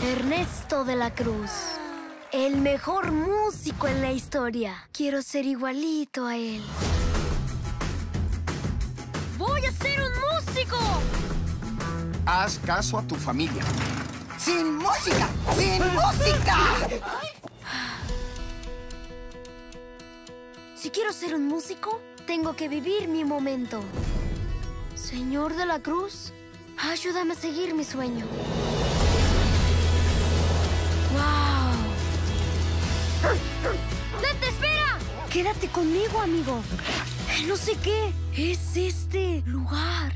Ernesto de la Cruz. El mejor músico en la historia. Quiero ser igualito a él. ¡Voy a ser un músico! Haz caso a tu familia. ¡Sin música! ¡Sin música! Si quiero ser un músico, tengo que vivir mi momento. Señor de la Cruz, ayúdame a seguir mi sueño. ¡Wow! ¡Vete, espera! Quédate conmigo, amigo. No sé qué es este lugar.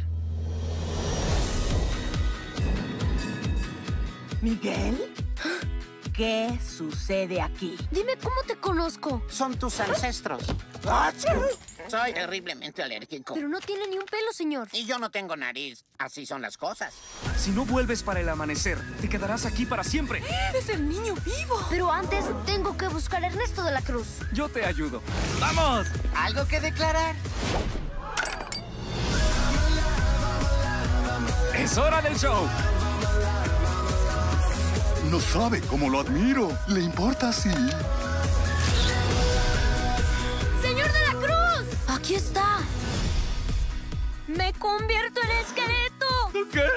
¿Miguel? ¿Qué sucede aquí? Dime cómo te conozco. Son tus ancestros. Soy terriblemente alérgico. Pero no tiene ni un pelo, señor. Y yo no tengo nariz. Así son las cosas. Si no vuelves para el amanecer, te quedarás aquí para siempre. ¡Es el niño vivo! Pero antes tengo que buscar a Ernesto de la Cruz. Yo te ayudo. ¡Vamos! ¿Algo que declarar? ¡Es hora del show! No sabe cómo lo admiro. ¿Le importa si...? ¡Señor de la Cruz! ¡Aquí está! ¡Me convierto en esqueleto! ¿Qué?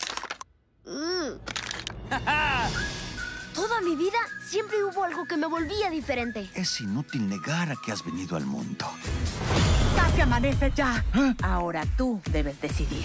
Toda mi vida siempre hubo algo que me volvía diferente. Es inútil negar a que has venido al mundo. ¡Casi amanece ya! Ahora tú debes decidir.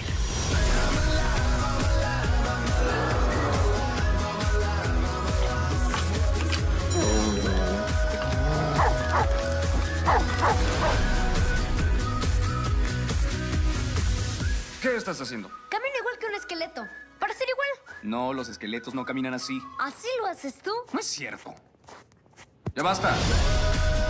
¿Qué estás haciendo? Camino igual que un esqueleto. ¿Para ser igual? No, los esqueletos no caminan así. ¿Así lo haces tú? No es cierto. ¡Ya basta!